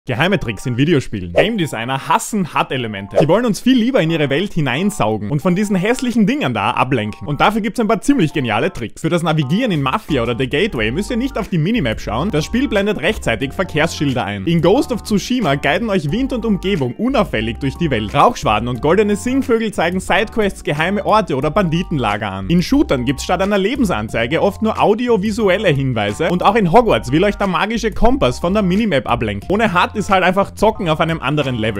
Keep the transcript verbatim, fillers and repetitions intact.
Geheime Tricks in Videospielen. Game Designer hassen H U D-Elemente. Sie wollen uns viel lieber in ihre Welt hineinsaugen und von diesen hässlichen Dingern da ablenken. Und dafür gibt's ein paar ziemlich geniale Tricks. Für das Navigieren in Mafia oder The Gateway müsst ihr nicht auf die Minimap schauen, das Spiel blendet rechtzeitig Verkehrsschilder ein. In Ghost of Tsushima guiden euch Wind und Umgebung unauffällig durch die Welt. Rauchschwaden und goldene Singvögel zeigen Sidequests, geheime Orte oder Banditenlager an. In Shootern gibt's statt einer Lebensanzeige oft nur audiovisuelle Hinweise und auch in Hogwarts will euch der magische Kompass von der Minimap ablenken. Ohne H U D ist halt einfach Zocken auf einem anderen Level.